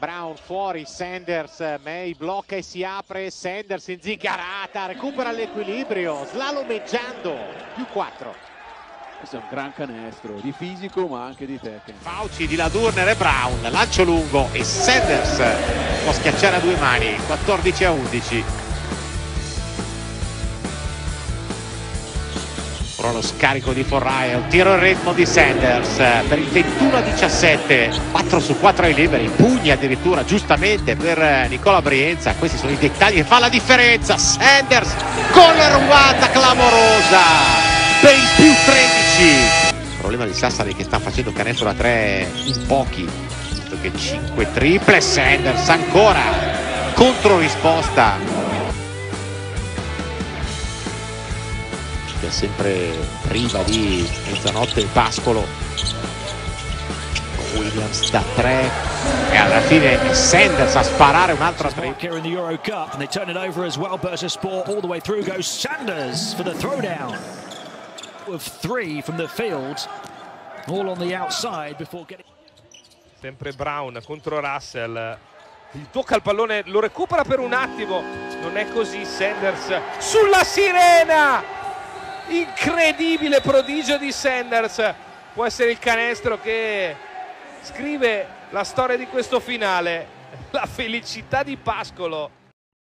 Brown fuori, Sanders, May blocca e si apre, Sanders in zigarata, recupera l'equilibrio, slalomeggiando, +4. Questo è un gran canestro, di fisico ma anche di tecnica. Fauci di Ladurner e Brown, lancio lungo e Sanders può schiacciare a due mani, 14-11. Ora lo scarico di Forrai, un tiro in ritmo di Sanders per il 21-17, 4 su 4 ai liberi, pugni addirittura giustamente per Nicola Brienza. Questi sono i dettagli che fa la differenza. Sanders con la ruata clamorosa per il +13. Il problema di Sassari che sta facendo canestro da 3 in pochi, visto che 5 triple. Sanders ancora contro risposta. È sempre priva di mezzanotte il Pascolo. Williams da 3 e alla fine Sanders a sparare un'altra 3. Here in the Euro Cup and they turn it over as well. Bursaspor all the way through goes Sanders for the throwdown of 3 from the field, all on the outside before getting. Sempre Brown contro Russell, gli tocca il pallone, lo recupera per un attimo, non è così. Sanders sulla sirena, incredibile prodigio di Sanders, può essere il canestro che scrive la storia di questo finale, la felicità di Pascolo.